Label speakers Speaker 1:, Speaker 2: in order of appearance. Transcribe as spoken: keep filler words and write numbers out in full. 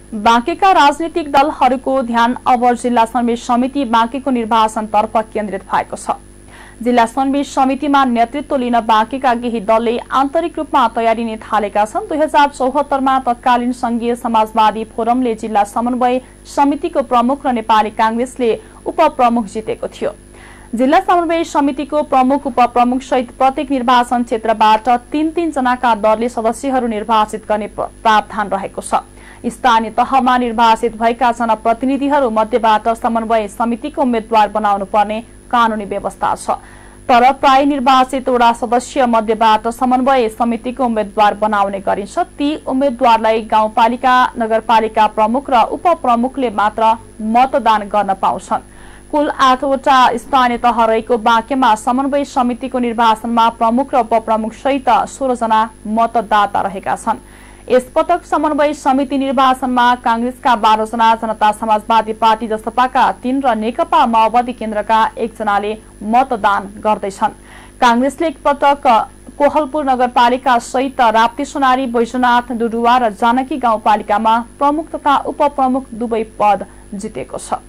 Speaker 1: बाँकेका राजनीतिक दलहरूको ध्यान अब जिल्ला सन्मेलन समिति बाँकेको निर्वाचनतर्फ केन्द्रित भएको छ। जिल्ला सन्मेलन समितिमा नेतृत्व लिन बाँकेका केही दलले आन्तरिक रूपमा तयारी नै थालेका छन्। दुई हजार चौहत्तरमा तत्कालीन संघीय समाजवादी फोरमले जिल्ला समन्वय समितिको प्रमुख र नेपाली कांग्रेसले उपप्रमुख जितेको थियो। जिल्ला समन्वय समितिको प्रमुख उपप्रमुख सहित प्रत्येक निर्वाचन क्षेत्रबाट तीन तीन जनाका दलले सदस्यहरू निर्वाचित गर्ने प्रावधान रहेको छ। स्थानीय तहमा निर्वाचित भएका जनप्रतिनिधिहरू मध्येबाट समन्वय समितिको उम्मेद्वार बनाउनु पर्ने कानूनी व्यवस्था छ। तर प्राय निर्वाचित वडा सदस्य मध्येबाट समन्वय समितिको उम्मेद्वार बनाउने गरिन्छ। ती उम्मेद्वारलाई गाउँपालिका नगरपालिका प्रमुख र उपप्रमुखले मात्र मतदान गर्न पाउँछन्। कुल आठवटा स्थानीय तह रहेको बाँकेमा समन्वय समितिको निर्वाचनमा प्रमुख र उपप्रमुख सहित सोह्र जना मतदाता रहेका छन्। यसपटक समन्वय समिति निर्वाचनमा कांग्रेसका बाह्र जना, जनता समाजवादी पार्टी जसपाका तीन र नेकपा माओवादी केन्द्रका एक जनाले मतदान गर्दैछन्। कांग्रेसले एकपटक कोहलपुर नगरपालिका सहित राप्ती सोनारी, बैजनाथ, डुडुवा र जानकी गाउँपालिकामा प्रमुख तथा उपप्रमुख दुवै पद जितेको छ।